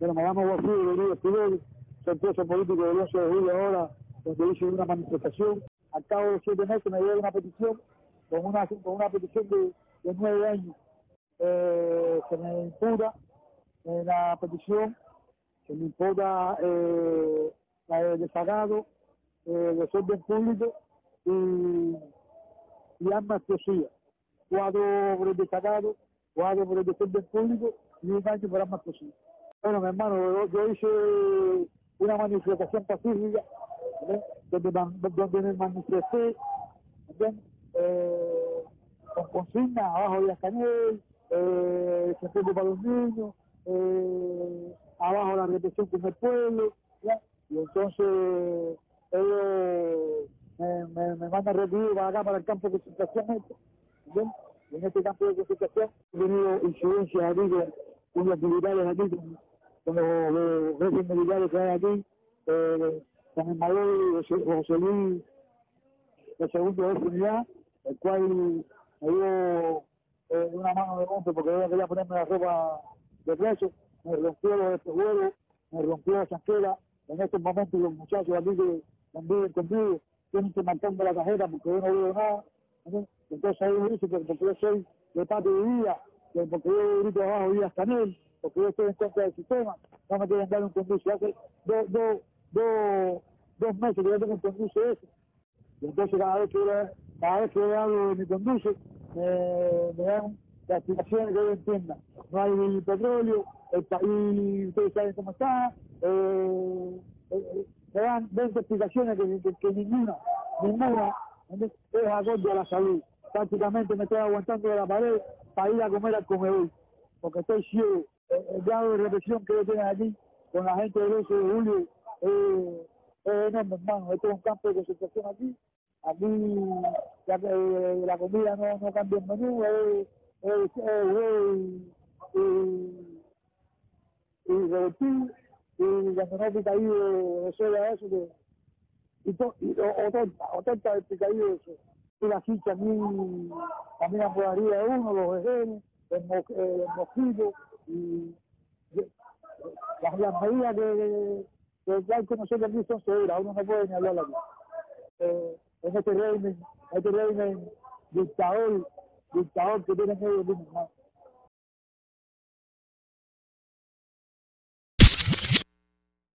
Bueno, me llamo Guajú, Rodríguez Fidel, soy preso político del 11 de julio ahora, donde hice una manifestación. Al cabo de 7 meses me dio una petición, con una petición de 9 años. Se me imputa la petición, se me imputa la de desagado, desorden público y arma explosiva. 4 por el desagado, 4 por el desorden público y 1 año por arma explosiva. Bueno, mi hermano, yo hice una manifestación pacífica, donde me manifesté, con consignas, abajo Díaz Canel, respeto para los niños, abajo la represión con el pueblo, ¿ya? Y entonces ellos me mandan recibir para acá, para el campo de concentración, ¿bien? En este campo de concentración he tenido incidencias aquí con los militares aquí, con los jefes militares que hay aquí, con el mayor José Luis, el segundo de unidad, el cual me dio una mano de golpe porque yo quería ponerme la ropa de preso, me rompió los espejuelos, me rompió la chanquera. En estos momentos los muchachos aquí que conviven conmigo tienen que marcarme la cajeta porque yo no veo nada. Entonces ahí me dice que porque yo soy de Patio de Vida, que porque yo grito abajo Díaz Canel, porque yo estoy en contra del sistema, no me quieren dar un conduce. Hace 2 meses que yo tengo un conduce ese. Y entonces cada vez que yo hablo de mi conduce, me dan las explicaciones que ellos entiendan. No hay petróleo, el país, ustedes saben cómo está, me dan 20 explicaciones que ninguna es acorde a la salud. Prácticamente me estoy aguantando de la pared para ir a comer al comedor, porque estoy ciego. El grado de represión que ellos tienen aquí con la gente del 11 de julio es enorme, hermano. Esto es un campo de concentración aquí. Aquí la comida no cambia el menú, y revertir, y cuando no picadillo de soya, eso, o torta de picadillo, eso. Y la chicha a mí también apoyaría de uno, los vejenes, el mosquito, y las medidas que hay que nosotros aquí son seguras, uno no puede ni hablar aquí. En este régimen dictador que tienen ellos mismos,